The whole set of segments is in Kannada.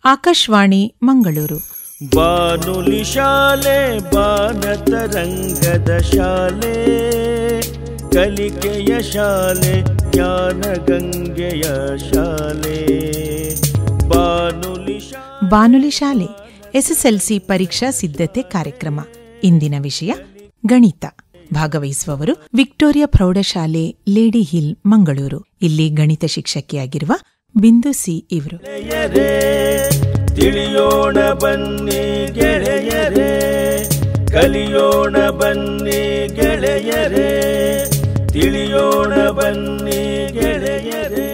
ಆಕಾಶವಾಣಿ ಮಂಗಳೂರು. ಬಾನುಲಿ ಶಾಲೆ ಬಾನತರಂಗದ ಶಾಲೆ, ಕಲಿಕೆಯ ಶಾಲೆ ಜ್ಞಾನ ಗಂಗೆಯ ಶಾಲೆ. ಬಾನುಲಿ ಶಾಲೆ ಎಸ್ಎಸ್ಎಲ್ಸಿ ಪರೀಕ್ಷಾ ಸಿದ್ಧತೆ ಕಾರ್ಯಕ್ರಮ. ಇಂದಿನ ವಿಷಯ ಗಣಿತ. ಭಾಗವಹಿಸುವವರು ವಿಕ್ಟೋರಿಯಾ ಪ್ರೌಢಶಾಲೆ ಲೇಡಿ ಹಿಲ್ ಮಂಗಳೂರು. ಇಲ್ಲಿ ಗಣಿತ ಶಿಕ್ಷಕಿಯಾಗಿರುವ ಬಿಂದು ಸಿ ಇವರು. ತಿಳಿಯೋಣ ಬನ್ನಿ ಗೆಳೆಯರೇ, ಕಲಿಯೋಣ ಬನ್ನಿ ಗೆಳೆಯರೇ, ತಿಳಿಯೋಣ ಬನ್ನಿ ಗೆಳೆಯರೇ.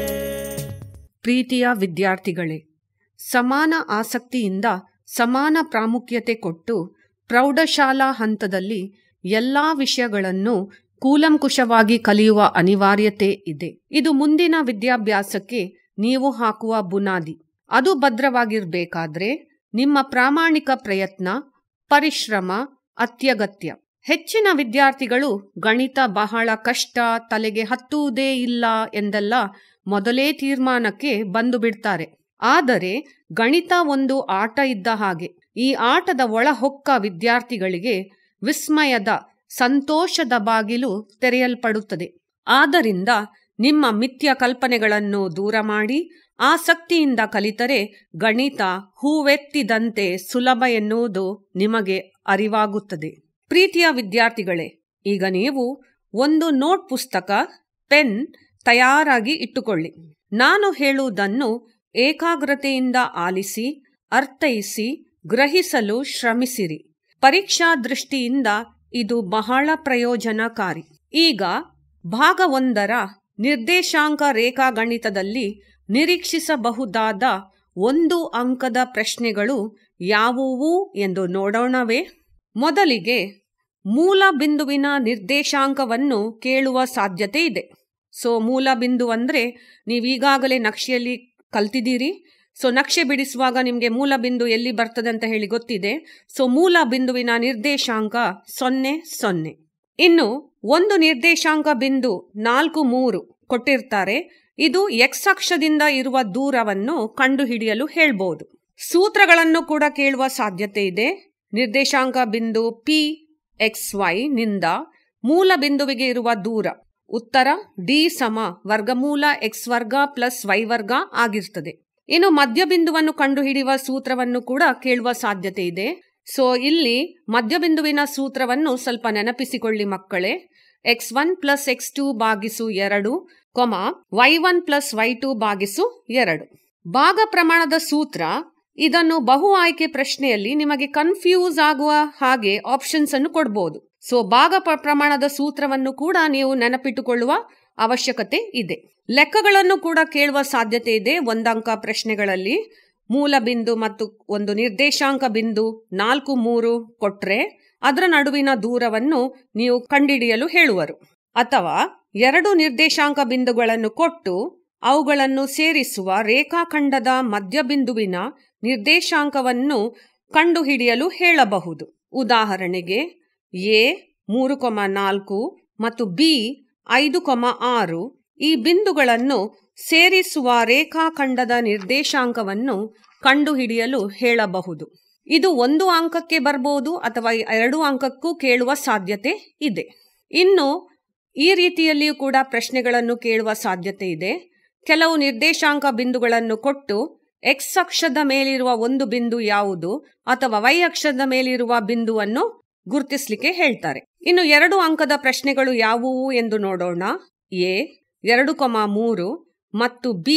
ಪ್ರೀತಿಯ ವಿದ್ಯಾರ್ಥಿಗಳೇ, ಸಮಾನ ಆಸಕ್ತಿಯಿಂದ ಸಮಾನ ಪ್ರಾಮುಖ್ಯತೆ ಕೊಟ್ಟು ಪ್ರೌಢಶಾಲಾ ಹಂತದಲ್ಲಿ ಎಲ್ಲಾ ವಿಷಯಗಳನ್ನು ಕೂಲಂಕುಷವಾಗಿ ಕಲಿಯುವ ಅನಿವಾರ್ಯತೆ ಇದೆ. ಇದು ಮುಂದಿನ ವಿದ್ಯಾಭ್ಯಾಸಕ್ಕೆ ನೀವು ಹಾಕುವ ಬುನಾದಿ. ಅದು ಭದ್ರವಾಗಿರಬೇಕಾದ್ರೆ ನಿಮ್ಮ ಪ್ರಾಮಾಣಿಕ ಪ್ರಯತ್ನ, ಪರಿಶ್ರಮ ಅತ್ಯಗತ್ಯ. ಹೆಚ್ಚಿನ ವಿದ್ಯಾರ್ಥಿಗಳು ಗಣಿತ ಬಹಳ ಕಷ್ಟ, ತಲೆಗೆ ಹತ್ತುವುದೇ ಇಲ್ಲ ಎಂದೆಲ್ಲ ಮೊದಲೇ ತೀರ್ಮಾನಕ್ಕೆ ಬಂದು ಬಿಡ್ತಾರೆ. ಆದರೆ ಗಣಿತ ಒಂದು ಆಟ ಇದ್ದ ಹಾಗೆ. ಈ ಆಟದ ಒಳಹೊಕ್ಕ ವಿದ್ಯಾರ್ಥಿಗಳಿಗೆ ವಿಸ್ಮಯದ, ಸಂತೋಷದ ಬಾಗಿಲು ತೆರೆಯಲ್ಪಡುತ್ತದೆ. ಆದ್ದರಿಂದ ನಿಮ್ಮ ಮಿಥ್ಯ ಕಲ್ಪನೆಗಳನ್ನು ದೂರ ಮಾಡಿ ಆಸಕ್ತಿಯಿಂದ ಕಲಿತರೆ ಗಣಿತ ಹೂವೆತ್ತಿದಂತೆ ಸುಲಭ ಎನ್ನುವುದು ನಿಮಗೆ ಅರಿವಾಗುತ್ತದೆ. ಪ್ರೀತಿಯ ವಿದ್ಯಾರ್ಥಿಗಳೇ, ಈಗ ನೀವು ಒಂದು ನೋಟ್ ಪುಸ್ತಕ, ಪೆನ್ ತಯಾರಾಗಿ ಇಟ್ಟುಕೊಳ್ಳಿ. ನಾನು ಹೇಳುವುದನ್ನು ಏಕಾಗ್ರತೆಯಿಂದ ಆಲಿಸಿ, ಅರ್ಥೈಸಿ, ಗ್ರಹಿಸಲು ಶ್ರಮಿಸಿರಿ. ಪರೀಕ್ಷಾ ದೃಷ್ಟಿಯಿಂದ ಇದು ಬಹಳ ಪ್ರಯೋಜನಕಾರಿ. ಈಗ ಭಾಗ 1ರ ನಿರ್ದೇಶಾಂಕ ರೇಖಾಗಣಿತದಲ್ಲಿ ನಿರೀಕ್ಷಿಸಬಹುದಾದ 1 ಅಂಕದ ಪ್ರಶ್ನೆಗಳು ಯಾವುವು ಎಂದು ನೋಡೋಣವೇ? ಮೊದಲಿಗೆ ಮೂಲ ಬಿಂದುವಿನ ನಿರ್ದೇಶಾಂಕವನ್ನು ಕೇಳುವ ಸಾಧ್ಯತೆ ಇದೆ. ಮೂಲ ಬಿಂದು ಅಂದರೆ ನೀವೀಗಾಗಲೇ ನಕ್ಷೆಯಲ್ಲಿ ಕಲ್ತಿದ್ದೀರಿ. ನಕ್ಷೆ ಬಿಡಿಸುವಾಗ ನಿಮಗೆ ಮೂಲ ಬಿಂದು ಎಲ್ಲಿ ಬರ್ತದೆ ಅಂತ ಹೇಳಿ ಗೊತ್ತಿದೆ. ಮೂಲ ಬಿಂದುವಿನ ನಿರ್ದೇಶಾಂಕ 0, 0. ಇನ್ನು ಒಂದು ನಿರ್ದೇಶಾಂಕ ಬಿಂದು 4, 3 ಕೊಟ್ಟಿರ್ತಾರೆ. ಇದು ಎಕ್ಸ್ ಅಕ್ಷದಿಂದ ಇರುವ ದೂರವನ್ನು ಕಂಡುಹಿಡಿಯಲು ಹೇಳ್ಬೋದು. ಸೂತ್ರಗಳನ್ನು ಕೂಡ ಕೇಳುವ ಸಾಧ್ಯತೆ ಇದೆ. ನಿರ್ದೇಶಾಂಕ ಬಿಂದು PXY ನಿಂದ ಮೂಲ ಬಿಂದುವಿಗೆ ಇರುವ ದೂರ. ಉತ್ತರ D ವರ್ಗಮೂಲ x ವರ್ಗ ಪ್ಲಸ್ y ವರ್ಗ ಆಗಿರ್ತದೆ. ಇನ್ನು ಮಧ್ಯಬಿಂದುವನ್ನು ಕಂಡುಹಿಡಿಯುವ ಸೂತ್ರವನ್ನು ಕೂಡ ಕೇಳುವ ಸಾಧ್ಯತೆ ಇದೆ. ಇಲ್ಲಿ ಮಧ್ಯಬಿಂದುವಿನ ಸೂತ್ರವನ್ನು ಸ್ವಲ್ಪ ನೆನಪಿಸಿಕೊಳ್ಳಿ ಮಕ್ಕಳೇ. x1 ಪ್ಲಸ್ x2 ಭಾಗಿಸು 2, y1 ಪ್ಲಸ್ y2 ಭಾಗಿಸು 2. ಭಾಗ ಪ್ರಮಾಣದ ಸೂತ್ರ. ಇದನ್ನು ಬಹು ಆಯ್ಕೆ ಪ್ರಶ್ನೆಯಲ್ಲಿ ನಿಮಗೆ ಕನ್ಫ್ಯೂಸ್ ಆಗುವ ಹಾಗೆ ಆಪ್ಷನ್ಸ್ ಅನ್ನು ಕೊಡಬಹುದು. ಭಾಗ ಪ್ರಮಾಣದ ಸೂತ್ರವನ್ನು ಕೂಡ ನೀವು ನೆನಪಿಟ್ಟುಕೊಳ್ಳುವ ಅವಶ್ಯಕತೆ ಇದೆ. ಲೆಕ್ಕಗಳನ್ನು ಕೂಡ ಕೇಳುವ ಸಾಧ್ಯತೆ ಇದೆ 1 ಅಂಕ ಪ್ರಶ್ನೆಗಳಲ್ಲಿ. ಮೂಲ ಬಿಂದು ಮತ್ತು ಒಂದು ನಿರ್ದೇಶಾಂಕ ಬಿಂದು 4, 3 ಕೊಟ್ರೆ ಅದರ ನಡುವಿನ ದೂರವನ್ನು ನೀವು ಕಂಡುಹಿಡಿಯಲು ಹೇಳುವರು. ಅಥವಾ 2 ನಿರ್ದೇಶಾಂಕ ಬಿಂದುಗಳನ್ನು ಕೊಟ್ಟು ಅವುಗಳನ್ನು ಸೇರಿಸುವ ರೇಖಾಖಂಡದ ಮಧ್ಯಬಿಂದುವಿನ ನಿರ್ದೇಶಾಂಕವನ್ನು ಕಂಡುಹಿಡಿಯಲು ಹೇಳಬಹುದು. ಉದಾಹರಣೆಗೆ A 3,4 ಮತ್ತು B 5,6 ಈ ಬಿಂದುಗಳನ್ನು ಸೇರಿಸುವ ರೇಖಾಖಂಡದ ನಿರ್ದೇಶಾಂಕವನ್ನು ಕಂಡುಹಿಡಿಯಲು ಹೇಳಬಹುದು. ಇದು 1 ಅಂಕಕ್ಕೆ ಬರಬಹುದು ಅಥವಾ 2 ಅಂಕಕ್ಕೂ ಕೇಳುವ ಸಾಧ್ಯತೆ ಇದೆ. ಇನ್ನು ಈ ರೀತಿಯಲ್ಲಿಯೂ ಕೂಡ ಪ್ರಶ್ನೆಗಳನ್ನು ಕೇಳುವ ಸಾಧ್ಯತೆ ಇದೆ. ಕೆಲವು ನಿರ್ದೇಶಾಂಕ ಬಿಂದುಗಳನ್ನು ಕೊಟ್ಟು x ಅಕ್ಷದ ಮೇಲಿರುವ ಒಂದು ಬಿಂದು ಯಾವುದು ಅಥವಾ y ಅಕ್ಷದ ಮೇಲಿರುವ ಬಿಂದುವನ್ನು ಗುರುತಿಸಲಿಕ್ಕೆ ಹೇಳ್ತಾರೆ. ಇನ್ನು 2 ಅಂಕದ ಪ್ರಶ್ನೆಗಳು ಯಾವುವು ಎಂದು ನೋಡೋಣ. A 2,3 ಮತ್ತು B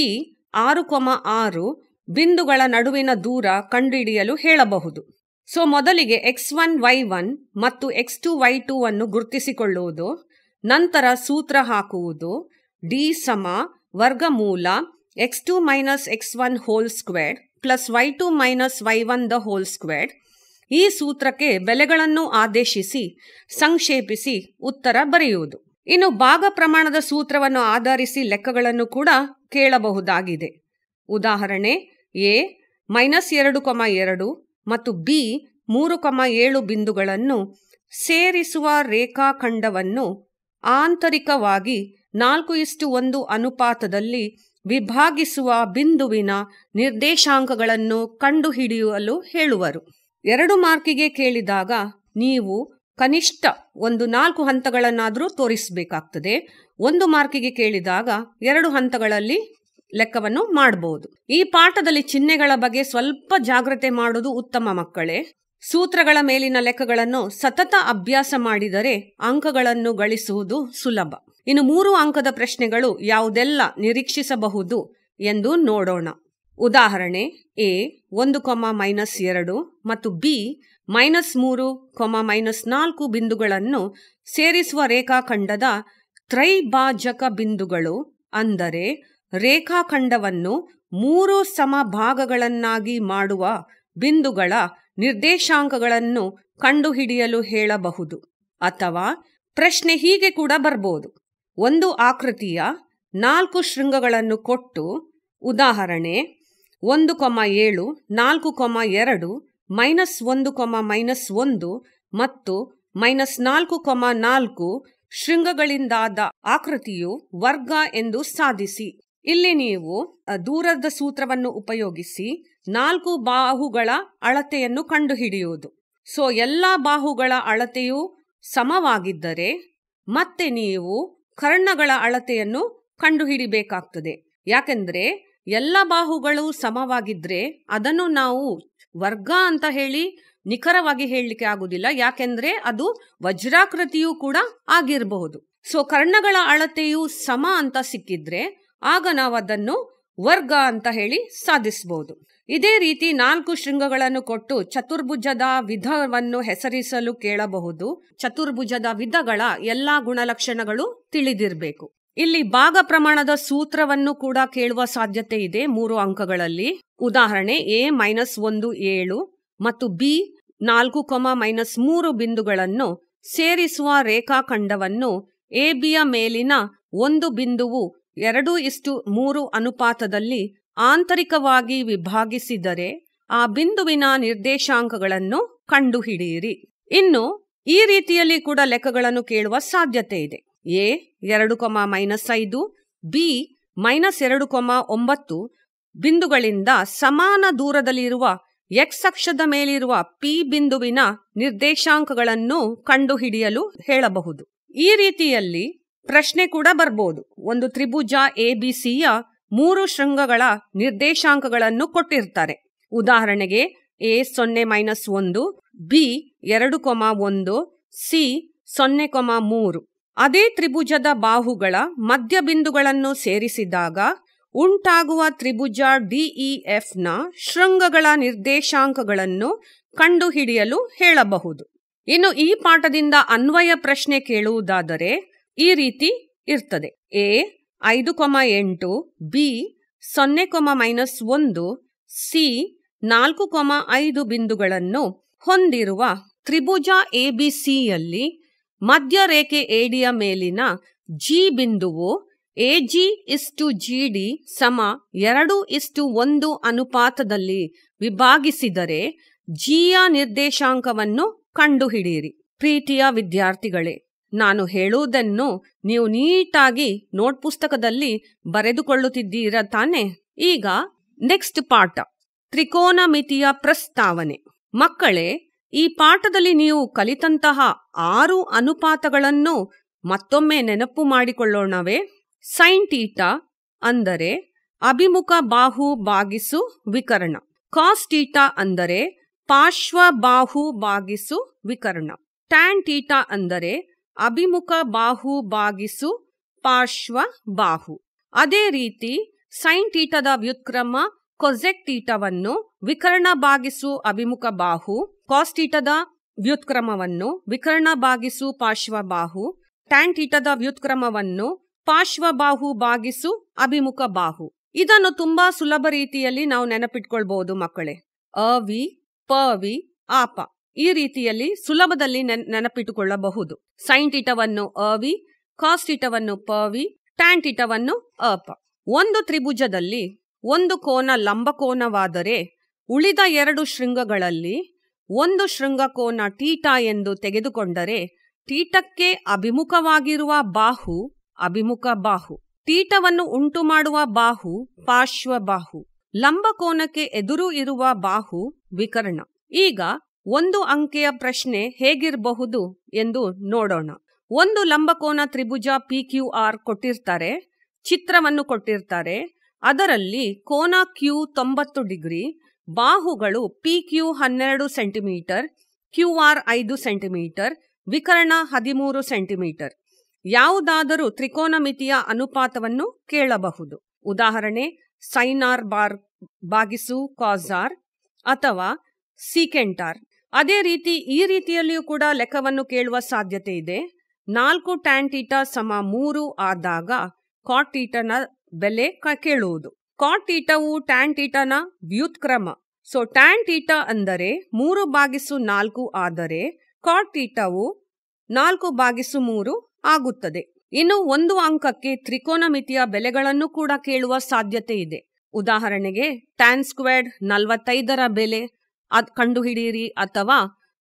6,6 ಬಿಂದುಗಳ ನಡುವಿನ ದೂರ ಕಂಡುಹಿಡಿಯಲು ಹೇಳಬಹುದು. ಮೊದಲಿಗೆ x1 y1 ಮತ್ತು x2 y2 ಅನ್ನು ಗುರುತಿಸಿಕೊಳ್ಳುವುದು. ನಂತರ ಸೂತ್ರ ಹಾಕುವುದು. D ವರ್ಗಮೂಲ x2 minus x1 whole square plus y2 minus y1 the whole square. ಈ ಸೂತ್ರಕ್ಕೆ ಬೆಲೆಗಳನ್ನು ಆದೇಶಿಸಿ ಸಂಕ್ಷೇಪಿಸಿ ಉತ್ತರ ಬರೆಯುವುದು. ಇನ್ನು ಭಾಗ ಪ್ರಮಾಣದ ಸೂತ್ರವನ್ನು ಆಧರಿಸಿ ಲೆಕ್ಕಗಳನ್ನು ಕೂಡ ಕೇಳಬಹುದಾಗಿದೆ. ಉದಾಹರಣೆ A -2,2 ಮತ್ತು B 3,7 ಬಿಂದುಗಳನ್ನು ಸೇರಿಸುವ ರೇಖಾಖಂಡವನ್ನು ಆಂತರಿಕವಾಗಿ 4:1 ಅನುಪಾತದಲ್ಲಿ ವಿಭಾಗಿಸುವ ಬಿಂದುವಿನ ನಿರ್ದೇಶಾಂಕಗಳನ್ನು ಕಂಡುಹಿಡಿಯಲು ಹೇಳುವರು. 2 ಮಾರ್ಕಿಗೆ ಕೇಳಿದಾಗ ನೀವು ಕನಿಷ್ಠ 4 ಹಂತಗಳನ್ನಾದರೂ ತೋರಿಸಬೇಕಾಗ್ತದೆ. 1 ಮಾರ್ಕಿಗೆ ಕೇಳಿದಾಗ 2 ಹಂತಗಳಲ್ಲಿ ಲೆಕ್ಕವನ್ನು ಮಾಡಬಹುದು. ಈ ಪಾಠದಲ್ಲಿ ಚಿಹ್ನೆಗಳ ಬಗ್ಗೆ ಸ್ವಲ್ಪ ಜಾಗ್ರತೆ ಮಾಡುವುದು ಉತ್ತಮ ಮಕ್ಕಳೇ. ಸೂತ್ರಗಳ ಮೇಲಿನ ಲೆಕ್ಕಗಳನ್ನು ಸತತ ಅಭ್ಯಾಸ ಮಾಡಿದರೆ ಅಂಕಗಳನ್ನು ಗಳಿಸುವುದು ಸುಲಭ. ಇನ್ನು 3 ಅಂಕದ ಪ್ರಶ್ನೆಗಳು ಯಾವುದೆಲ್ಲ ನಿರೀಕ್ಷಿಸಬಹುದು ಎಂದು ನೋಡೋಣ. ಉದಾಹರಣೆ ಎ 1,-2 ಮತ್ತು ಬಿ -3, -4 ಬಿಂದುಗಳನ್ನು ಸೇರಿಸುವ ರೇಖಾಖಂಡದ ತ್ರೈಭಾಜಕ ಬಿಂದುಗಳು. ಅಂದರೆ ರೇಖಾಖಂಡವನ್ನು 3 ಸಮಭಾಗಗಳನ್ನಾಗಿ ಮಾಡುವ ಬಿಂದುಗಳ ನಿರ್ದೇಶಾಂಕಗಳನ್ನು ಕಂಡುಹಿಡಿಯಲು ಹೇಳಬಹುದು. ಅಥವಾ ಪ್ರಶ್ನೆ ಹೀಗೆ ಕೂಡ ಬರಬಹುದು. ಒಂದು ಆಕೃತಿಯ 4 ಶೃಂಗಗಳನ್ನು ಕೊಟ್ಟು ಉದಾಹರಣೆ 1,7, 4,2, -1, ಮತ್ತು -4,4 ಶೃಂಗಗಳಿಂದಾದ ಆಕೃತಿಯು ವರ್ಗ ಎಂದು ಸಾಧಿಸಿ. ಇಲ್ಲಿ ನೀವು ದೂರದ ಸೂತ್ರವನ್ನು ಉಪಯೋಗಿಸಿ 4 ಬಾಹುಗಳ ಅಳತೆಯನ್ನು ಕಂಡುಹಿಡಿಯುವುದು. ಎಲ್ಲ ಬಾಹುಗಳ ಅಳತೆಯು ಸಮವಾಗಿದ್ದರೆ ಮತ್ತೆ ನೀವು ಕರ್ಣಗಳ ಅಳತೆಯನ್ನು ಕಂಡುಹಿಡಿಬೇಕಾಗ್ತದೆ. ಯಾಕೆಂದ್ರೆ ಎಲ್ಲ ಬಾಹುಗಳು ಸಮವಾಗಿದ್ರೆ ಅದನ್ನು ನಾವು ವರ್ಗ ಅಂತ ಹೇಳಿ ನಿಖರವಾಗಿ ಹೇಳಲಿಕ್ಕೆ ಆಗುದಿಲ್ಲ. ಯಾಕೆಂದ್ರೆ ಅದು ವಜ್ರಾಕೃತಿಯೂ ಕೂಡ ಆಗಿರಬಹುದು. ಕರ್ಣಗಳ ಅಳತೆಯು ಸಮ ಅಂತ ಸಿಕ್ಕಿದ್ರೆ ಆಗ ನಾವು ಅದನ್ನು ವರ್ಗ ಅಂತ ಹೇಳಿ ಸಾಧಿಸಬಹುದು. ಇದೇ ರೀತಿ 4 ಶೃಂಗಗಳನ್ನು ಕೊಟ್ಟು ಚತುರ್ಭುಜದ ವಿಧವನ್ನು ಹೆಸರಿಸಲು ಕೇಳಬಹುದು. ಚತುರ್ಭುಜದ ವಿಧಗಳ ಎಲ್ಲಾ ಗುಣಲಕ್ಷಣಗಳು ತಿಳಿದಿರಬೇಕು. ಇಲ್ಲಿ ಭಾಗ ಪ್ರಮಾಣದ ಸೂತ್ರವನ್ನು ಕೂಡ ಕೇಳುವ ಸಾಧ್ಯತೆ ಇದೆ 3 ಅಂಕಗಳಲ್ಲಿ. ಉದಾಹರಣೆ ಎ -1, 7 ಮತ್ತು ಬಿ 4, -3 ಬಿಂದುಗಳನ್ನು ಸೇರಿಸುವ ರೇಖಾಖಂಡವನ್ನು ಎಬಿಯ ಮೇಲಿನ ಒಂದು ಬಿಂದುವು 2:3 ಅನುಪಾತದಲ್ಲಿ ಆಂತರಿಕವಾಗಿ ವಿಭಾಗಿಸಿದರೆ ಆ ಬಿಂದುವಿನ ನಿರ್ದೇಶಾಂಕಗಳನ್ನು ಕಂಡುಹಿಡಿಯಿರಿ. ಇನ್ನು ಈ ರೀತಿಯಲ್ಲಿ ಕೂಡ ಲೆಕ್ಕಗಳನ್ನು ಕೇಳುವ ಸಾಧ್ಯತೆ ಇದೆ. ಎ 2, -5, ಬಿ -2, ಬಿಂದುಗಳಿಂದ ಸಮಾನ ದೂರದಲ್ಲಿರುವ ಎಕ್ಸ್ ಅಕ್ಷದ ಮೇಲಿರುವ ಪಿ ಬಿಂದುವಿನ ನಿರ್ದೇಶಾಂಕಗಳನ್ನು ಕಂಡುಹಿಡಿಯಲು ಹೇಳಬಹುದು. ಈ ರೀತಿಯಲ್ಲಿ ಪ್ರಶ್ನೆ ಕೂಡ ಬರಬಹುದು. ಒಂದು ತ್ರಿಭುಜ ಎಬಿಸಿಯ 3 ಶೃಂಗಗಳ ನಿರ್ದೇಶಾಂಕಗಳನ್ನು ಕೊಟ್ಟಿರ್ತಾರೆ. ಉದಾಹರಣೆಗೆ ಎ 0, -1, ಬಿ 2, ಸಿ 0, 3. ಅದೇ ತ್ರಿಭುಜದ ಬಾಹುಗಳ ಮಧ್ಯಬಿಂದುಗಳನ್ನು ಸೇರಿಸಿದಾಗ ಉಂಟಾಗುವ ತ್ರಿಭುಜ ಡಿಇಎಫ್ನ ಶೃಂಗಗಳ ನಿರ್ದೇಶಾಂಕಗಳನ್ನು ಕಂಡುಹಿಡಿಯಲು ಹೇಳಬಹುದು. ಇನ್ನು ಈ ಪಾಠದಿಂದ ಅನ್ವಯ ಪ್ರಶ್ನೆ ಕೇಳುವುದಾದರೆ ಈ ರೀತಿ ಇರ್ತದೆ. ಎ 5, ಬಿ 0, -1, ಸಿ 4, ಬಿಂದುಗಳನ್ನು ಹೊಂದಿರುವ ತ್ರಿಭುಜ ಎಬಿಸಿಯಲ್ಲಿ ಮಧ್ಯರೇಖೆ ಎಡಿಯ ಮೇಲಿನ ಜಿ ಬಿಂದುವು AG:GD 2:1 ಅನುಪಾತದಲ್ಲಿ ವಿಭಾಗಿಸಿದರೆ ಜಿಯ ನಿರ್ದೇಶಾಂಕವನ್ನು ಕಂಡುಹಿಡಿಯಿರಿ. ಪ್ರೀತಿಯ ವಿದ್ಯಾರ್ಥಿಗಳೇ, ನಾನು ಹೇಳುವುದನ್ನು ನೀವು ನೀಟಾಗಿ ನೋಟ್ ಪುಸ್ತಕದಲ್ಲಿ ಬರೆದುಕೊಳ್ಳುತ್ತಿದ್ದೀರ ತಾನೆ? ಈಗ ನೆಕ್ಸ್ಟ್ ಪಾಠ ತ್ರಿಕೋನಮಿತಿಯ ಪ್ರಸ್ತಾವನೆ. ಮಕ್ಕಳೇ, ಈ ಪಾಠದಲ್ಲಿ ನೀವು ಕಲಿತಂತಹ 6 ಅನುಪಾತಗಳನ್ನು ಮತ್ತೊಮ್ಮೆ ನೆನಪು ಮಾಡಿಕೊಳ್ಳೋಣವೇ? ಸೈನ್ ತೀಟಾ ಅಂದರೆ ಅಭಿಮುಖ ಬಾಹು ಭಾಗಿಸು ವಿಕರ್ಣ. ಕಾಸ್ ತೀಟಾ ಅಂದರೆ ಪಾರ್ಶ್ವ ಬಾಹು ಭಾಗಿಸು ವಿಕರ್ಣ. ಟ್ಯಾನ್ ತೀಟಾ ಅಂದರೆ ಅಭಿಮುಖ ಬಾಹು ಭಾಗಿಸು ಪಾರ್ಶ್ವ ಬಾಹು. ಅದೇ ರೀತಿ ಸೈನ್ ತೀಟಾದ ವ್ಯುತ್ಕ್ರಮ ಕೊಸೆಕ್ ತೀಟವನ್ನು ವಿಕರ್ಣ ಭಾಗಿಸು ಅಭಿಮುಖ ಬಾಹು, ಕಾಸ್ ತೀಟದ ವ್ಯುತ್ಕ್ರಮವನ್ನು ವಿಕರ್ಣ ಭಾಗಿಸು ಪಾರ್ಶ್ವ ಬಾಹು, ಟ್ಯಾನ್ ತೀಟದ ವ್ಯುತ್ಕ್ರಮವನ್ನು ಪಾರ್ಶ್ವ ಬಾಹು ಭಾಗಿಸು ಅಭಿಮುಖ ಬಾಹು. ಇದನ್ನು ತುಂಬಾ ಸುಲಭ ರೀತಿಯಲ್ಲಿ ನಾವು ನೆನಪಿಟ್ಕೊಳ್ಬಹುದು ಮಕ್ಕಳೇ. ಅವಿ, ಪವಿ, ಆಪ ಈ ರೀತಿಯಲ್ಲಿ ಸುಲಭದಲ್ಲಿ ನೆನಪಿಟ್ಟುಕೊಳ್ಳಬಹುದು. ಸೈನ್ ತೀಟವನ್ನು ಅವಿ, ಕಾಸ್ ತೀಟವನ್ನು ಪವಿ, ಟ್ಯಾನ್ ತೀಟವನ್ನು ಅಪ. ಒಂದು ತ್ರಿಭುಜದಲ್ಲಿ ಒಂದು ಕೋನ ಲಂಬಕೋನವಾದರೆ ಉಳಿದ 2 ಶೃಂಗಗಳಲ್ಲಿ ಒಂದು ಶೃಂಗ ಕೋನ ತೀಟಾ ಎಂದು ತೆಗೆದುಕೊಂಡರೆ ತೀಟಕ್ಕೆ ಅಭಿಮುಖವಾಗಿರುವ ಬಾಹು ಅಭಿಮುಖ ಬಾಹು, ತೀಟವನ್ನು ಉಂಟು ಮಾಡುವ ಬಾಹು ಪಾರ್ಶ್ವಬಾಹು. ಲಂಬಕೋನಕ್ಕೆ ಎದುರು ಇರುವ ಬಾಹು ವಿಕರ್ಣ. ಈಗ ಒಂದು ಅಂಕೆಯ ಪ್ರಶ್ನೆ ಹೇಗಿರಬಹುದು ಎಂದು ನೋಡೋಣ. ಒಂದು ಲಂಬಕೋನ ತ್ರಿಭುಜ PQR ಕೊಟ್ಟಿರ್ತಾರೆ, ಚಿತ್ರವನ್ನು ಕೊಟ್ಟಿರ್ತಾರೆ. ಅದರಲ್ಲಿ ಕೋನ Q 90 ಡಿಗ್ರಿ, ಬಾಹುಗಳು PQ 12 ಸೆಂಟಿಮೀಟರ್, QR 5 ಸೆಂಟಿಮೀಟರ್, ವಿಕರ್ಣ 13 ಸೆಂಟಿಮೀಟರ್. ಯಾವುದಾದರೂ ತ್ರಿಕೋನಮಿತಿಯ ಅನುಪಾತವನ್ನು ಕೇಳಬಹುದು. ಉದಾಹರಣೆ ಸೈನಾರ್ ಬಾರ್ ಭಾಗಿಸು ಕಾಸಾರ್ ಅಥವಾ ಸೀಕೆಂಟಾರ್. ಅದೇ ರೀತಿ ಈ ರೀತಿಯಲ್ಲಿಯೂ ಕೂಡ ಲೆಕ್ಕವನ್ನು ಕೇಳುವ ಸಾಧ್ಯತೆ ಇದೆ. 4 tan θ = 3 ಆದಾಗ cot θ ನ ಬೆಲೆ ಕೇಳುವುದು. cot θ ವು tan θ ನ ವ್ಯುತ್ಕ್ರಮ. ಸೊ tan θ ಅಂದರೆ 3/4 ಆದರೆ cot θ ವು 4/3 ಆಗುತ್ತದೆ. ಇನ್ನು ಒಂದು ಅಂಕಕ್ಕೆ ತ್ರಿಕೋನಮಿತಿಯ ಬೆಲೆಗಳನ್ನು ಕೂಡ ಕೇಳುವ ಸಾಧ್ಯತೆ ಇದೆ. ಉದಾಹರಣೆಗೆ tan ಸ್ಕ್ವೇರ್ಡ್ 45 ಬೆಲೆ ಕಂಡುಹಿಡಿಯಿರಿ, ಅಥವಾ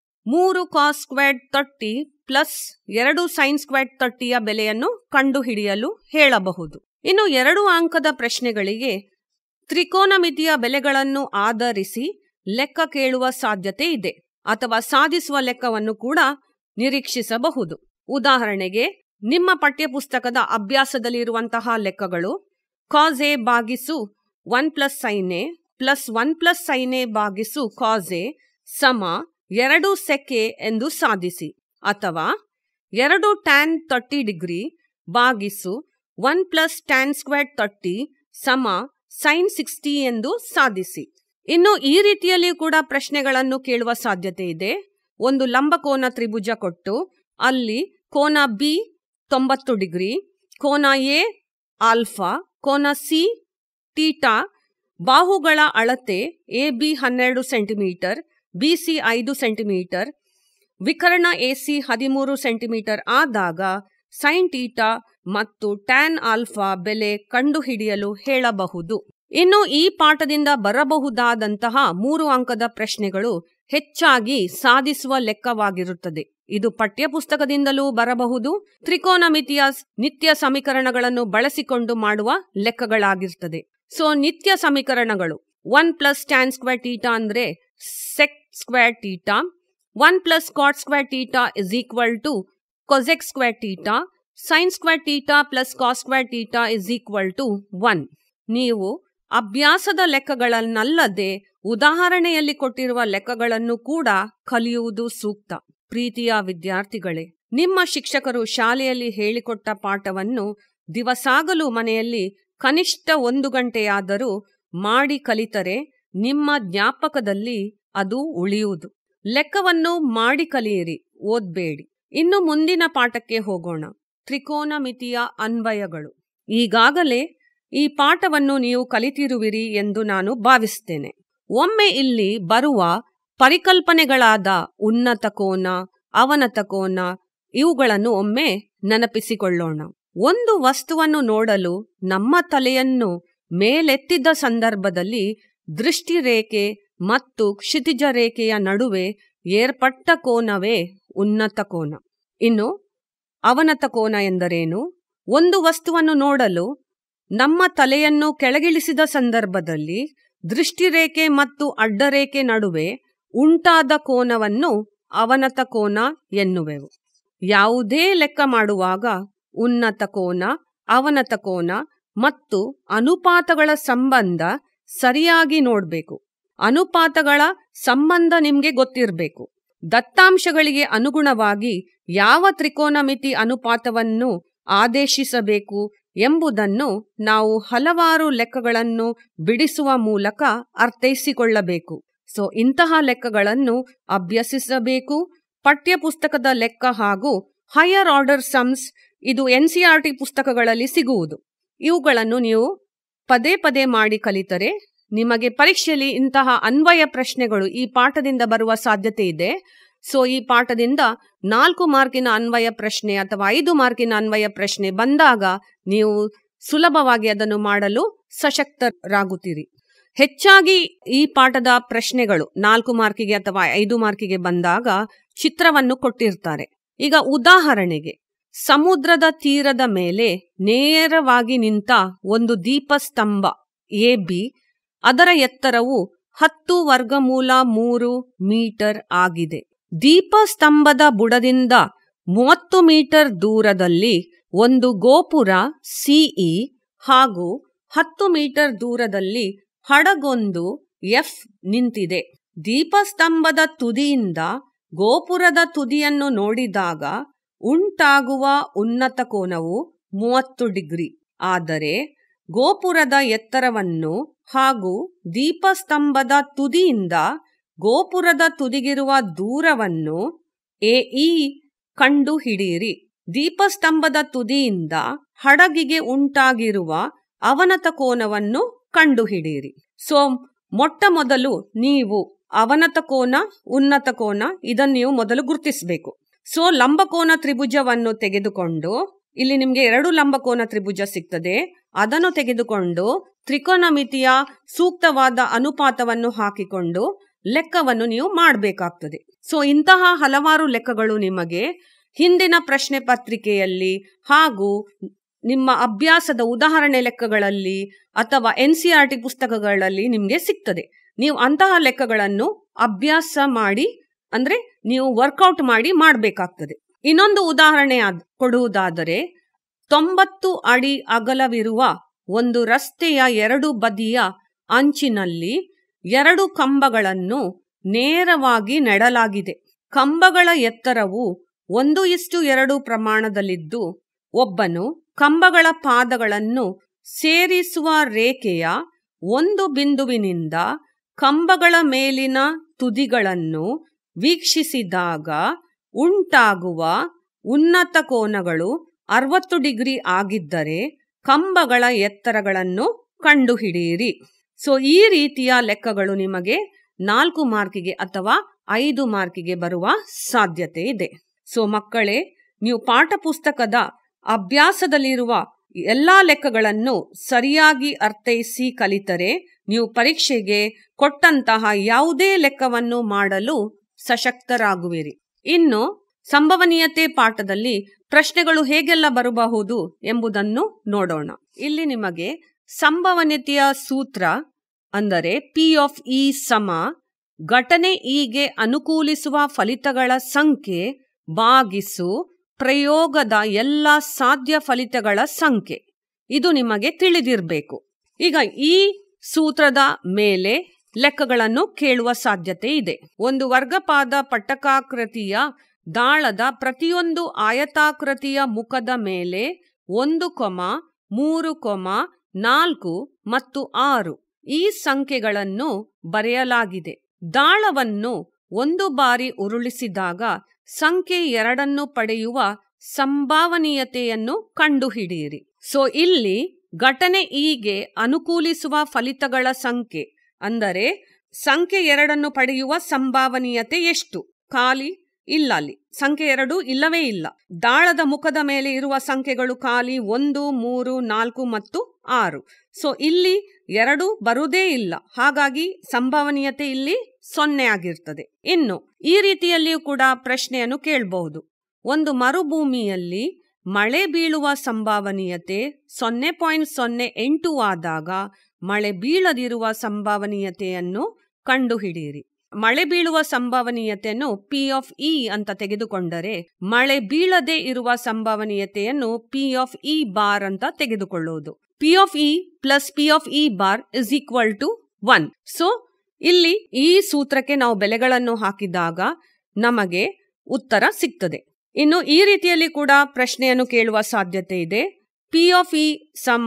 3 cos squared 30 plus 2 sin squared 30ಯ ಬೆಲೆಯನ್ನು ಕಂಡುಹಿಡಿಯಲು ಹೇಳಬಹುದು. ಇನ್ನು 2 ಅಂಕದ ಪ್ರಶ್ನೆಗಳಿಗೆ ತ್ರಿಕೋನಮಿತಿಯ ಬೆಲೆಗಳನ್ನು ಆಧರಿಸಿ ಲೆಕ್ಕ ಕೇಳುವ ಸಾಧ್ಯತೆ ಇದೆ, ಅಥವಾ ಸಾಧಿಸುವ ಲೆಕ್ಕವನ್ನು ಕೂಡ ನಿರೀಕ್ಷಿಸಬಹುದು. ಉದಾಹರಣೆಗೆ ನಿಮ್ಮ ಪಠ್ಯಪುಸ್ತಕದ ಅಭ್ಯಾಸದಲ್ಲಿರುವಂತಹ ಲೆಕ್ಕಗಳು cos A ಭಾಗಿಸು 1 + sin A plus 1 + sin A ಭಾಗಿಸು cos A ಸಮ 2 sec A ಎಂದು ಸಾಧಿಸಿ, ಅಥವಾ 2 tan 30 ಡಿಗ್ರಿ ಭಾಗಿಸು 1 + tan ಸ್ಕ್ವೇರ್ಡ್ 30 ಸಮ sin 60 ಎಂದು ಸಾಧಿಸಿ. ಇನ್ನು ಈ ರೀತಿಯಲ್ಲಿ ಕೂಡ ಪ್ರಶ್ನೆಗಳನ್ನು ಕೇಳುವ ಸಾಧ್ಯತೆ ಇದೆ. ಒಂದು ಲಂಬಕೋನ ತ್ರಿಭುಜ ಕೊಟ್ಟು ಅಲ್ಲಿ ಕೋನ B 90 ಡಿಗ್ರಿ, ಕೋನ A ಆಲ್ಫಾ, ಕೋನ C ಥೀಟಾ, ಬಾಹುಗಳ ಅಳತೆ AB 12 ಸೆಂಟಿಮೀಟರ್, BC 5 ಸೆಂಟಿಮೀಟರ್, ವಿಕರ್ಣ AC 13 ಸೆಂಟಿಮೀಟರ್ ಆದಾಗ sin ಥೀಟಾ ಮತ್ತು tan ಆಲ್ಫಾ ಬೆಲೆ ಕಂಡುಹಿಡಿಯಲು ಹೇಳಬಹುದು. ಇನ್ನು ಈ ಪಾಠದಿಂದ ಬರಬಹುದಾದಂತಹ 3 ಅಂಕದ ಪ್ರಶ್ನೆಗಳು ಹೆಚ್ಚಾಗಿ ಸಾಧಿಸುವ ಲೆಕ್ಕವಾಗಿರುತ್ತದೆ. ಇದು ಪಠ್ಯಪುಸ್ತಕದಿಂದಲೂ ಬರಬಹುದು, ತ್ರಿಕೋನಮಿತಿಯ ನಿತ್ಯ ಸಮೀಕರಣಗಳನ್ನು ಬಳಸಿಕೊಂಡು ಮಾಡುವ ಲೆಕ್ಕಗಳಾಗಿರ್ತದೆ. ಸೊ ನಿತ್ಯ ಸಮೀಕರಣಗಳು 1 + tan ಸ್ಕ್ವೇರ್ ಥೀಟಾ ಅಂದ್ರೆ sec square theta, 1 + cot square theta = cosec square theta, sin square theta plus cos square theta = 1. ನೀವು ಅಭ್ಯಾಸದ ಲೆಕ್ಕಗಳನ್ನಲ್ಲದೆ ಉದಾಹರಣೆಯಲ್ಲಿ ಕೊಟ್ಟಿರುವ ಲೆಕ್ಕಗಳನ್ನು ಕೂಡ ಕಲಿಯುವುದು ಸೂಕ್ತ. ಪ್ರೀತಿಯ ವಿದ್ಯಾರ್ಥಿಗಳೇ, ನಿಮ್ಮ ಶಿಕ್ಷಕರು ಶಾಲೆಯಲ್ಲಿ ಹೇಳಿಕೊಟ್ಟ ಪಾಠವನ್ನು ದಿವಸಾಗಲೂ ಮನೆಯಲ್ಲಿ ಕನಿಷ್ಠ 1 ಗಂಟೆಯಾದರೂ ಮಾಡಿ ಕಲಿತರೆ ನಿಮ್ಮ ಜ್ಞಾಪಕದಲ್ಲಿ ಅದು ಉಳಿಯುವುದು. ಲೆಕ್ಕವನ್ನು ಮಾಡಿ ಕಲಿಯಿರಿ, ಓದ್ಬೇಡಿ. ಇನ್ನು ಮುಂದಿನ ಪಾಠಕ್ಕೆ ಹೋಗೋಣ. ತ್ರಿಕೋನಮಿತಿಯ ಅನ್ವಯಗಳು. ಈಗಾಗಲೇ ಈ ಪಾಠವನ್ನು ನೀವು ಕಲಿತಿರುವಿರಿ ಎಂದು ನಾನು ಭಾವಿಸ್ತೇನೆ. ಒಮ್ಮೆ ಇಲ್ಲಿ ಬರುವ ಪರಿಕಲ್ಪನೆಗಳಾದ ಉನ್ನತ ಕೋನ, ಅವನತ ಕೋನ ಇವುಗಳನ್ನು ಒಮ್ಮೆ ನೆನಪಿಸಿಕೊಳ್ಳೋಣ. ಒಂದು ವಸ್ತುವನ್ನು ನೋಡಲು ನಮ್ಮ ತಲೆಯನ್ನು ಮೇಲೆತ್ತಿದ್ದ ಸಂದರ್ಭದಲ್ಲಿ ದೃಷ್ಟಿರೇಖೆ ಮತ್ತು ಕ್ಷಿತಿಜ ರೇಖೆಯ ನಡುವೆ ಏರ್ಪಟ್ಟ ಕೋನವೇ ಉನ್ನತ ಕೋನ. ಇನ್ನು ಅವನತ ಕೋನ ಎಂದರೇನು? ಒಂದು ವಸ್ತುವನ್ನು ನೋಡಲು ನಮ್ಮ ತಲೆಯನ್ನು ಕೆಳಗಿಳಿಸಿದ ಸಂದರ್ಭದಲ್ಲಿ ದೃಷ್ಟಿರೇಖೆ ಮತ್ತು ಅಡ್ಡರೇಖೆ ನಡುವೆ ಉಂಟಾದ ಕೋನವನ್ನು ಅವನತ ಕೋನ ಎನ್ನುವೆವು. ಯಾವುದೇ ಲೆಕ್ಕ ಮಾಡುವಾಗ ಉನ್ನತ ಕೋನ, ಅವನತ ಕೋನ ಮತ್ತು ಅನುಪಾತಗಳ ಸಂಬಂಧ ಸರಿಯಾಗಿ ನೋಡಬೇಕು. ಅನುಪಾತಗಳ ಸಂಬಂಧ ನಿಮಗೆ ಗೊತ್ತಿರಬೇಕು. ದತ್ತಾಂಶಗಳಿಗೆ ಅನುಗುಣವಾಗಿ ಯಾವ ತ್ರಿಕೋನಮಿತಿ ಅನುಪಾತವನ್ನು ಆದೇಶಿಸಬೇಕು ಎಂಬುದನ್ನು ನಾವು ಹಲವಾರು ಲೆಕ್ಕಗಳನ್ನು ಬಿಡಿಸುವ ಮೂಲಕ ಅರ್ಥೈಸಿಕೊಳ್ಳಬೇಕು. ಸೊ ಇಂತಹ ಲೆಕ್ಕಗಳನ್ನು ಅಭ್ಯಸಿಸಬೇಕು. ಪಠ್ಯಪುಸ್ತಕದ ಲೆಕ್ಕ ಹಾಗೂ ಹೈಯರ್ ಆರ್ಡರ್ ಸಮ್ಸ್ ಇದು NCERT ಪುಸ್ತಕಗಳಲ್ಲಿ ಸಿಗುವುದು. ಇವುಗಳನ್ನು ನೀವು ಪದೇ ಪದೇ ಮಾಡಿ ಕಲಿತರೆ ನಿಮಗೆ ಪರೀಕ್ಷೆಯಲ್ಲಿ ಇಂತಹ ಅನ್ವಯ ಪ್ರಶ್ನೆಗಳು ಈ ಪಾಠದಿಂದ ಬರುವ ಸಾಧ್ಯತೆ ಇದೆ. ಸೊ ಈ ಪಾಠದಿಂದ 4 ಮಾರ್ಕಿನ ಅನ್ವಯ ಪ್ರಶ್ನೆ ಅಥವಾ 5 ಮಾರ್ಕಿನ ಅನ್ವಯ ಪ್ರಶ್ನೆ ಬಂದಾಗ ನೀವು ಸುಲಭವಾಗಿ ಅದನ್ನು ಮಾಡಲು ಸಶಕ್ತರಾಗುತ್ತೀರಿ. ಹೆಚ್ಚಾಗಿ ಈ ಪಾಠದ ಪ್ರಶ್ನೆಗಳು 4 ಮಾರ್ಕಿಗೆ ಅಥವಾ 5 ಮಾರ್ಕಿಗೆ ಬಂದಾಗ ಚಿತ್ರವನ್ನು ಕೊಟ್ಟಿರ್ತಾರೆ. ಈಗ ಉದಾಹರಣೆಗೆ ಸಮುದ್ರದ ತೀರದ ಮೇಲೆ ನೇರವಾಗಿ ನಿಂತ ಒಂದು ದೀಪಸ್ತಂಭ AB, ಅದರ ಎತ್ತರವು 10√3 ಮೀಟರ್ ಆಗಿದೆ. ದೀಪಸ್ತಂಭದ ಬುಡದಿಂದ 30 ಮೀಟರ್ ದೂರದಲ್ಲಿ ಒಂದು ಗೋಪುರ CE ಹಾಗೂ 10 ಮೀಟರ್ ದೂರದಲ್ಲಿ ಹಡಗೊಂದು F ನಿಂತಿದೆ. ದೀಪಸ್ತಂಭದ ತುದಿಯಿಂದ ಗೋಪುರದ ತುದಿಯನ್ನು ನೋಡಿದಾಗ ಉಂಟಾಗುವ ಉನ್ನತ ಕೋನವು 30 ಡಿಗ್ರಿ. ಆದರೆ ಗೋಪುರದ ಎತ್ತರವನ್ನು ಹಾಗೂ ದೀಪಸ್ತಂಭದ ತುದಿಯಿಂದ ಗೋಪುರದ ತುದಿಗಿರುವ ದೂರವನ್ನು AE ಕಂಡು ಹಿಡಿಯಿರಿ. ದೀಪಸ್ತಂಭದ ತುದಿಯಿಂದ ಹಡಗಿಗೆ ಉಂಟಾಗಿರುವ ಅವನತ ಕೋನವನ್ನು ಕಂಡುಹಿಡಿಯಿರಿ. ಸೊ ಮೊಟ್ಟ ಮೊದಲು ನೀವು ಅವನತ ಕೋನ, ಉನ್ನತ ಕೋನ ಇದನ್ನು ನೀವು ಮೊದಲು ಗುರುತಿಸಬೇಕು. ಸೊ ಲಂಬಕೋನ ತ್ರಿಭುಜವನ್ನು ತೆಗೆದುಕೊಂಡು, ಇಲ್ಲಿ ನಿಮಗೆ 2 ಲಂಬಕೋನ ತ್ರಿಭುಜ ಸಿಗ್ತದೆ, ಅದನ್ನು ತೆಗೆದುಕೊಂಡು ತ್ರಿಕೋನಮಿತಿಯ ಸೂಕ್ತವಾದ ಅನುಪಾತವನ್ನು ಹಾಕಿಕೊಂಡು ಲೆಕ್ಕವನ್ನು ನೀವು ಮಾಡಬೇಕಾಗ್ತದೆ. ಸೊ ಇಂತಹ ಹಲವಾರು ಲೆಕ್ಕಗಳು ನಿಮಗೆ ಹಿಂದಿನ ಪ್ರಶ್ನೆ ಪತ್ರಿಕೆಯಲ್ಲಿ ಹಾಗೂ ನಿಮ್ಮ ಅಭ್ಯಾಸದ ಉದಾಹರಣೆ ಲೆಕ್ಕಗಳಲ್ಲಿ ಅಥವಾ NCERT ಪುಸ್ತಕಗಳಲ್ಲಿ ನಿಮಗೆ ಸಿಗ್ತದೆ. ನೀವು ಅಂತಹ ಲೆಕ್ಕಗಳನ್ನು ಅಭ್ಯಾಸ ಮಾಡಿ, ಅಂದ್ರೆ ನೀವು ವರ್ಕೌಟ್ ಮಾಡಿ ಮಾಡಬೇಕಾಗ್ತದೆ. ಇನ್ನೊಂದು ಉದಾಹರಣೆ ಕೊಡುವುದಾದರೆ, 90 ಅಡಿ ಅಗಲವಿರುವ ಒಂದು ರಸ್ತೆಯ 2 ಬದಿಯ ಅಂಚಿನಲ್ಲಿ 2 ಕಂಬಗಳನ್ನು ನೇರವಾಗಿ ನೆಡಲಾಗಿದೆ. ಕಂಬಗಳ ಎತ್ತರವು 1:2 ಪ್ರಮಾಣದಲ್ಲಿದ್ದು, ಒಬ್ಬನು ಕಂಬಗಳ ಪಾದಗಳನ್ನು ಸೇರಿಸುವ ರೇಖೆಯ ಒಂದು ಬಿಂದುವಿನಿಂದ ಕಂಬಗಳ ಮೇಲಿನ ತುದಿಗಳನ್ನು ವೀಕ್ಷಿಸಿದಾಗ ಉಂಟಾಗುವ ಉನ್ನತ ಕೋನಗಳು 60 ಡಿಗ್ರಿ ಆಗಿದ್ದರೆ ಕಂಬಗಳ ಎತ್ತರಗಳನ್ನು ಕಂಡುಹಿಡಿಯಿರಿ. ಸೊ ಈ ರೀತಿಯ ಲೆಕ್ಕಗಳು ನಿಮಗೆ 4 ಮಾರ್ಕಿಗೆ ಅಥವಾ 5 ಮಾರ್ಕಿಗೆ ಬರುವ ಸಾಧ್ಯತೆ ಇದೆ. ಸೊ ಮಕ್ಕಳೇ, ನೀವು ಪಾಠ ಪುಸ್ತಕದ ಅಭ್ಯಾಸದಲ್ಲಿರುವ ಎಲ್ಲಾ ಲೆಕ್ಕಗಳನ್ನು ಸರಿಯಾಗಿ ಅರ್ಥೈಸಿ ಕಲಿತರೆ ನೀವು ಪರೀಕ್ಷೆಗೆ ಕೊಟ್ಟಂತಹ ಯಾವುದೇ ಲೆಕ್ಕವನ್ನು ಮಾಡಲು ಸಶಕ್ತರಾಗುವಿರಿ. ಇನ್ನು ಸಂಭವನೀಯತೆ ಪಾಠದಲ್ಲಿ ಪ್ರಶ್ನೆಗಳು ಹೇಗೆಲ್ಲ ಬರಬಹುದು ಎಂಬುದನ್ನು ನೋಡೋಣ. ಇಲ್ಲಿ ನಿಮಗೆ ಸಂಭವನೀಯತೆಯ ಸೂತ್ರ ಅಂದರೆ P(E) ಸಮ ಘಟನೆ Eಗೆ ಅನುಕೂಲಿಸುವ ಫಲಿತಗಳ ಸಂಖ್ಯೆ ಭಾಗಿಸು ಪ್ರಯೋಗದ ಎಲ್ಲ ಸಾಧ್ಯ ಫಲಿತಗಳ ಸಂಖ್ಯೆ. ಇದು ನಿಮಗೆ ತಿಳಿದಿರಬೇಕು. ಈಗ ಈ ಸೂತ್ರದ ಮೇಲೆ ಲೆಕ್ಕಗಳನ್ನು ಕೇಳುವ ಸಾಧ್ಯತೆ ಇದೆ. ಒಂದು ವರ್ಗಪಾದ ಪಟ್ಟಕಾಕೃತಿಯ ದಾಳದ ಪ್ರತಿಯೊಂದು ಆಯತಾಕೃತಿಯ ಮುಖದ ಮೇಲೆ 1, 3, 4 ಮತ್ತು 6 ಈ ಸಂಖ್ಯೆಗಳನ್ನು ಬರೆಯಲಾಗಿದೆ. ದಾಳವನ್ನು 1 ಬಾರಿ ಉರುಳಿಸಿದಾಗ ಸಂಖ್ಯೆ 2 ಪಡೆಯುವ ಸಂಭವನೀಯತೆಯನ್ನು ಕಂಡುಹಿಡಿಯಿರಿ. ಸೊ ಇಲ್ಲಿ ಘಟನೆ Eಗೆ ಅನುಕೂಲಿಸುವ ಫಲಿತಗಳ ಸಂಖ್ಯೆ ಅಂದರೆ ಸಂಖ್ಯೆ 2 ಪಡೆಯುವ ಸಂಭವನೀಯತೆ ಎಷ್ಟು? ಖಾಲಿ ಇಲ್ಲ, ಅಲ್ಲಿ ಸಂಖ್ಯೆ 2 ಇಲ್ಲವೇ ಇಲ್ಲ. ದಾಳದ ಮುಖದ ಮೇಲೆ ಇರುವ ಸಂಖ್ಯೆಗಳು ಖಾಲಿ 1, 3, 4 ಮತ್ತು 6. ಸೊ ಇಲ್ಲಿ 2 ಬರುವುದೇ ಇಲ್ಲ, ಹಾಗಾಗಿ ಸಂಭವನೀಯತೆ ಇಲ್ಲಿ 0 ಆಗಿರ್ತದೆ. ಇನ್ನು ಈ ರೀತಿಯಲ್ಲಿಯೂ ಕೂಡ ಪ್ರಶ್ನೆಯನ್ನು ಕೇಳಬಹುದು. ಒಂದು ಮರುಭೂಮಿಯಲ್ಲಿ ಮಳೆ ಬೀಳುವ ಸಂಭವನೀಯತೆ 0.08 ಆದಾಗ ಮಳೆ ಬೀಳದಿರುವ ಸಂಭವನೀಯತೆಯನ್ನು ಕಂಡುಹಿಡಿಯಿರಿ. ಮಳೆ ಬೀಳುವ ಸಂಭವನೀಯತೆಯನ್ನು P(E) ಅಂತ ತೆಗೆದುಕೊಂಡರೆ ಮಳೆ ಬೀಳದೆ ಇರುವ ಸಂಭವನೀಯತೆಯನ್ನು P(E) ಬಾರ್ ಅಂತ ತೆಗೆದುಕೊಳ್ಳುವುದು. P(E) + P(E) bar = 1. ಸೊ ಇಲ್ಲಿ ಈ ಸೂತ್ರಕ್ಕೆ ನಾವು ಬೆಲೆಗಳನ್ನು ಹಾಕಿದಾಗ ನಮಗೆ ಉತ್ತರ ಸಿಗ್ತದೆ. ಇನ್ನು ಈ ರೀತಿಯಲ್ಲಿ ಕೂಡ ಪ್ರಶ್ನೆಯನ್ನು ಕೇಳುವ ಸಾಧ್ಯತೆ ಇದೆ. P(E) ಸಮ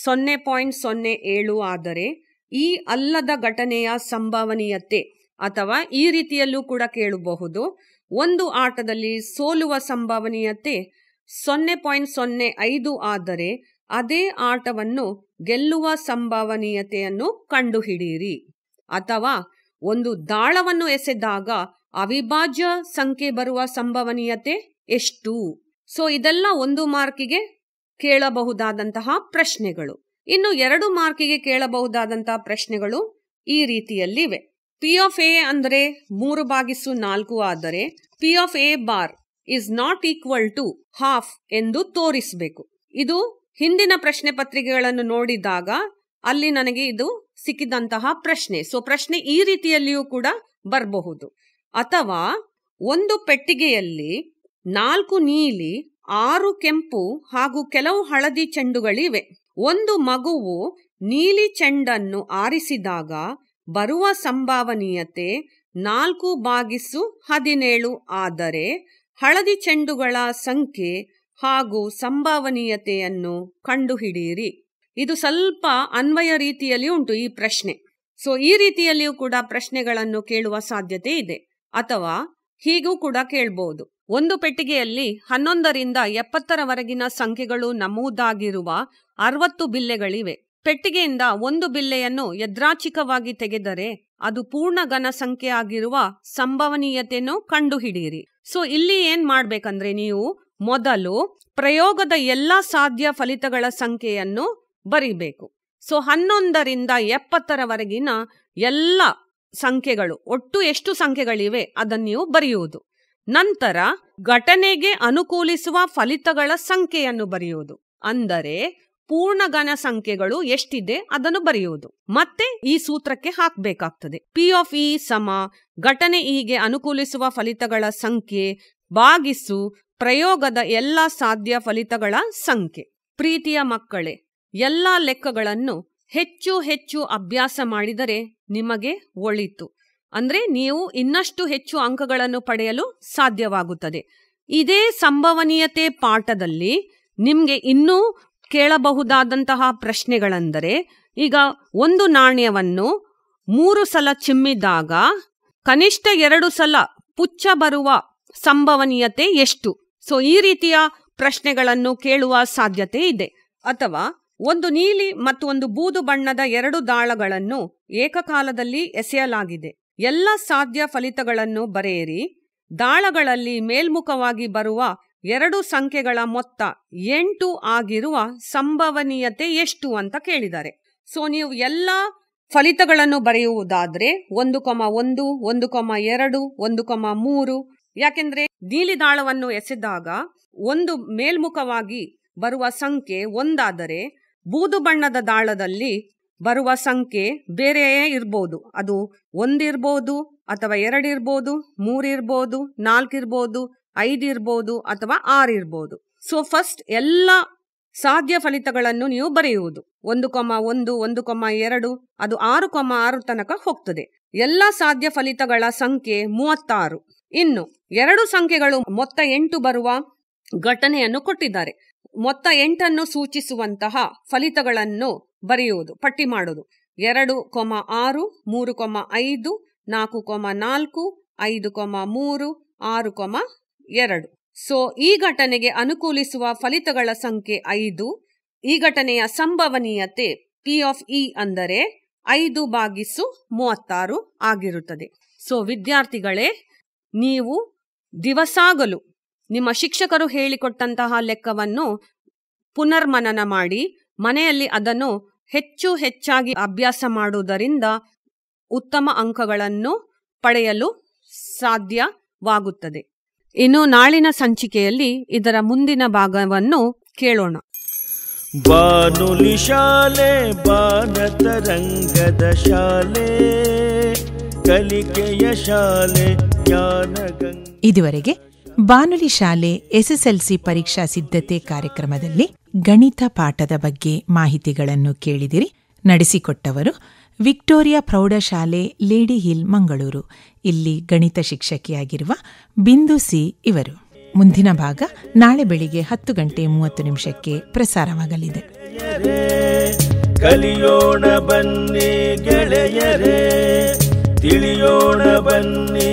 0.07 ಆದರೆ ಈ ಅಲ್ಲದ ಘಟನೆಯ ಸಂಭವನೀಯತೆ, ಅಥವಾ ಈ ರೀತಿಯಲ್ಲೂ ಕೂಡ ಕೇಳಬಹುದು. ಒಂದು ಆಟದಲ್ಲಿ ಸೋಲುವ ಸಂಭವನೀಯತೆ 0.05 ಆದರೆ ಅದೇ ಆಟವನ್ನು ಗೆಲ್ಲುವ ಸಂಭವನೀಯತೆಯನ್ನು ಕಂಡುಹಿಡಿಯಿರಿ. ಅಥವಾ ಒಂದು ದಾಳವನ್ನು ಎಸೆದಾಗ ಅವಿಭಾಜ್ಯ ಸಂಖ್ಯೆ ಬರುವ ಸಂಭವನೀಯತೆ ಎಷ್ಟು? ಸೊ ಇದೆಲ್ಲ 1 ಮಾರ್ಕಿಗೆ ಕೇಳಬಹುದಾದಂತಹ ಪ್ರಶ್ನೆಗಳು. ಇನ್ನು 2 ಮಾರ್ಕಿಗೆ ಕೇಳಬಹುದಾದಂತಹ ಪ್ರಶ್ನೆಗಳು ಈ ರೀತಿಯಲ್ಲಿವೆ. P(A) ಅಂದರೆ 3/4 ಆದರೆ P(A) bar is not equal to half ಎಂದು ತೋರಿಸಬೇಕು. ಇದು ಹಿಂದಿನ ಪ್ರಶ್ನೆ ಪತ್ರಿಕೆಗಳನ್ನು ನೋಡಿದಾಗ ಅಲ್ಲಿ ನನಗೆ ಇದು ಸಿಕ್ಕಿದಂತಹ ಪ್ರಶ್ನೆ. ಸೊ ಪ್ರಶ್ನೆ ಈ ರೀತಿಯಲ್ಲಿಯೂ ಕೂಡ ಬರಬಹುದು. ಅಥವಾ ಒಂದು ಪೆಟ್ಟಿಗೆಯಲ್ಲಿ 4 ನೀಲಿ, 6 ಕೆಂಪು ಹಾಗೂ ಕೆಲವು ಹಳದಿ ಚೆಂಡುಗಳಿವೆ. ಒಂದು ಮಗುವು ನೀಲಿ ಚೆಂಡನ್ನು ಆರಿಸಿದಾಗ ಬರುವ ಸಂಭವನೀಯತೆ 4/17 ಆದರೆ ಹಳದಿ ಚೆಂಡುಗಳ ಸಂಖ್ಯೆ ಹಾಗೂ ಸಂಭವನೀಯತೆಯನ್ನು ಕಂಡುಹಿಡಿಯಿರಿ. ಇದು ಸ್ವಲ್ಪ ಅನ್ವಯ ರೀತಿಯಲ್ಲಿ ಉಂಟು ಈ ಪ್ರಶ್ನೆ. ಸೊ ಈ ರೀತಿಯಲ್ಲಿಯೂ ಕೂಡ ಪ್ರಶ್ನೆಗಳನ್ನು ಕೇಳುವ ಸಾಧ್ಯತೆ ಇದೆ. ಅಥವಾ ಹೀಗೂ ಕೂಡ ಕೇಳಬಹುದು. ಒಂದು ಪೆಟ್ಟಿಗೆಯಲ್ಲಿ 11ರಿಂದ 70ರವರೆಗಿನ ಸಂಖ್ಯೆಗಳು ನಮೂದಾಗಿರುವ 60 ಬಿಲ್ಲೆಗಳಿವೆ. ಪೆಟ್ಟಿಗೆಯಿಂದ ಒಂದು ಬಿಲ್ಲೆಯನ್ನು ಯದ್ರಾಚಿಕವಾಗಿ ತೆಗೆದರೆ ಅದು ಪೂರ್ಣ ಘನ ಸಂಖ್ಯೆ ಆಗಿರುವ ಸಂಭವನೀಯತೆಯನ್ನು ಕಂಡುಹಿಡಿಯಿರಿ. ಸೊ ಇಲ್ಲಿ ಏನ್ ಮಾಡ್ಬೇಕಂದ್ರೆ, ನೀವು ಮೊದಲು ಪ್ರಯೋಗದ ಎಲ್ಲಾ ಸಾಧ್ಯ ಫಲಿತಗಳ ಸಂಖ್ಯೆಯನ್ನು ಬರಿಬೇಕು. ಸೊ 11ರಿಂದ 70ರವರೆಗಿನ ಎಲ್ಲ ಸಂಖ್ಯೆಗಳು, ಒಟ್ಟು ಎಷ್ಟು ಸಂಖ್ಯೆಗಳಿವೆ ಅದನ್ನು ನೀವು ಬರೆಯುವುದು. ನಂತರ ಘಟನೆಗೆ ಅನುಕೂಲಿಸುವ ಫಲಿತಗಳ ಸಂಖ್ಯೆಯನ್ನು ಬರೆಯುವುದು. ಅಂದರೆ ಪೂರ್ಣ ಘನ ಸಂಖ್ಯೆಗಳು ಎಷ್ಟಿದೆ ಅದನ್ನು ಬರೆಯುವುದು. ಮತ್ತೆ ಈ ಸೂತ್ರಕ್ಕೆ ಹಾಕಬೇಕಾಗ್ತದೆ. ಪಿ ಆಫ್ ಇ ಸಮ ಘಟನೆ ಇಗೆ ಅನುಕೂಲಿಸುವ ಫಲಿತಗಳ ಸಂಖ್ಯೆ ಭಾಗಿಸು ಪ್ರಯೋಗದ ಎಲ್ಲ ಸಾಧ್ಯ ಫಲಿತಗಳ ಸಂಖ್ಯೆ. ಪ್ರೀತಿಯ ಮಕ್ಕಳೇ, ಎಲ್ಲ ಲೆಕ್ಕಗಳನ್ನು ಹೆಚ್ಚು ಹೆಚ್ಚು ಅಭ್ಯಾಸ ಮಾಡಿದರೆ ನಿಮಗೆ ಒಳಿತು. ಅಂದ್ರೆ ನೀವು ಇನ್ನಷ್ಟು ಹೆಚ್ಚು ಅಂಕಗಳನ್ನು ಪಡೆಯಲು ಸಾಧ್ಯವಾಗುತ್ತದೆ. ಇದೇ ಸಂಭವನೀಯತೆ ಪಾಠದಲ್ಲಿ ನಿಮ್ಗೆ ಇನ್ನೂ ಕೇಳಬಹುದಾದಂತಹ ಪ್ರಶ್ನೆಗಳೆಂದರೆ, ಈಗ ಒಂದು ನಾಣ್ಯವನ್ನು 3 ಸಲ ಚಿಮ್ಮಿದಾಗ ಕನಿಷ್ಠ 2 ಸಲ ಪುಚ್ಚ ಬರುವ ಸಂಭವನೀಯತೆ ಎಷ್ಟು? ಸೊ ಈ ರೀತಿಯ ಪ್ರಶ್ನೆಗಳನ್ನು ಕೇಳುವ ಸಾಧ್ಯತೆ ಇದೆ. ಅಥವಾ ಒಂದು ನೀಲಿ ಮತ್ತು ಒಂದು ಬೂದು ಬಣ್ಣದ 2 ದಾಳಗಳನ್ನು ಏಕಕಾಲದಲ್ಲಿ ಎಸೆಯಲಾಗಿದೆ. ಎಲ್ಲ ಸಾಧ್ಯ ಫಲಿತಗಳನ್ನು ಬರೆಯಿರಿ. ದಾಳಗಳಲ್ಲಿ ಮೇಲ್ಮುಖವಾಗಿ ಬರುವ 2 ಸಂಖ್ಯೆಗಳ ಮೊತ್ತ 8 ಆಗಿರುವ ಸಂಭವನೀಯತೆ ಎಷ್ಟು ಅಂತ ಕೇಳಿದ್ದಾರೆ. ಸೊ ನೀವು ಎಲ್ಲ ಫಲಿತಗಳನ್ನು ಬರೆಯುವುದಾದ್ರೆ 1,1, 1,2, 1,3. ಯಾಕೆಂದ್ರೆ ನೀಲಿ ದಾಳವನ್ನು ಎಸೆದಾಗ ಒಂದು ಮೇಲ್ಮುಖವಾಗಿ ಬರುವ ಸಂಖ್ಯೆ 1 ಆದರೆ ಬೂದು ಬಣ್ಣದ ದಾಳದಲ್ಲಿ ಬರುವ ಸಂಖ್ಯೆ ಬೇರೆಯೇ ಇರ್ಬೋದು. ಅದು 1 ಇರ್ಬೋದು, ಅಥವಾ 2 ಇರ್ಬೋದು, 3 ಇರ್ಬೋದು, 4 ಇರ್ಬೋದು, 5 ಇರ್ಬೋದು, ಅಥವಾ 6 ಇರ್ಬೋದು. ಸೊ ಫಸ್ಟ್ ಎಲ್ಲ ಸಾಧ್ಯ ಫಲಿತಗಳನ್ನು ನೀವು ಬರೆಯುವುದು. 1,1, 1,2 ಅದು 6,6 ತನಕ ಹೋಗ್ತದೆ. ಎಲ್ಲ ಸಾಧ್ಯ ಫಲಿತಗಳ ಸಂಖ್ಯೆ 36. ಇನ್ನು 2 ಸಂಖ್ಯೆಗಳು ಮೊತ್ತ 8 ಬರುವ ಘಟನೆಯನ್ನು ಕೊಟ್ಟಿದ್ದಾರೆ. ಮೊತ್ತ 8ಅನ್ನು ಸೂಚಿಸುವಂತಹ ಫಲಿತಗಳನ್ನು ಬರೆಯುವುದು, ಪಟ್ಟಿ ಮಾಡುವುದು. 2,6, 3,5, 4,4, 5,3, 6,2. ಸೊ ಈ ಘಟನೆಗೆ ಅನುಕೂಲಿಸುವ ಫಲಿತಗಳ ಸಂಖ್ಯೆ 5. ಈ ಘಟನೆಯ ಸಂಭವನೀಯತೆ ಪಿ ಆಫ್ ಇ ಅಂದರೆ 5/36 ಆಗಿರುತ್ತದೆ. ಸೊ ವಿದ್ಯಾರ್ಥಿಗಳೇ, ನೀವು ದಿವಸಾಗಲು ನಿಮ್ಮ ಶಿಕ್ಷಕರು ಹೇಳಿಕೊಟ್ಟಂತಹ ಲೆಕ್ಕವನ್ನು ಪುನರ್ಮನನ ಮಾಡಿ ಮನೆಯಲ್ಲಿ ಅದನ್ನು ಹೆಚ್ಚಾಗಿ ಅಭ್ಯಾಸ ಮಾಡುವುದರಿಂದ ಉತ್ತಮ ಅಂಕಗಳನ್ನು ಪಡೆಯಲು ಸಾಧ್ಯವಾಗುತ್ತದೆ. ಇನ್ನು ನಾಳಿನ ಸಂಚಿಕೆಯಲ್ಲಿ ಇದರ ಮುಂದಿನ ಭಾಗವನ್ನು ಕೇಳೋಣ. ಬಾನುಲಿ ಶಾಲೆ ಬಾನತರಂಗದ ಶಾಲೆ, ಕಲಿಕೆಯ ಶಾಲೆ ಜ್ಞಾನಗಂಗೆ. ಇದುವರೆಗೆ ಬಾನುಲಿ ಶಾಲೆ ಎಸ್ಎಸ್ಎಲ್ಸಿ ಪರೀಕ್ಷಾ ಸಿದ್ಧತೆ ಕಾರ್ಯಕ್ರಮದಲ್ಲಿ ಗಣಿತ ಪಾಠದ ಬಗ್ಗೆ ಮಾಹಿತಿಗಳನ್ನು ಕೇಳಿದಿರಿ. ನಡೆಸಿಕೊಟ್ಟವರು ವಿಕ್ಟೋರಿಯಾ ಪ್ರೌಢಶಾಲೆ ಲೇಡಿ ಹಿಲ್ ಮಂಗಳೂರು. ಇಲ್ಲಿ ಗಣಿತ ಶಿಕ್ಷಕಿಯಾಗಿರುವ ಬಿಂದು ಸಿ ಇವರು. ಮುಂದಿನ ಭಾಗ ನಾಳೆ ಬೆಳಿಗ್ಗೆ 10:30 ಪ್ರಸಾರವಾಗಲಿದೆ. ಕಲಿಯೋಣ ಬನ್ನಿ ಗೆಳೆಯರೇ, ತಿಳಿಯೋಣ ಬನ್ನಿ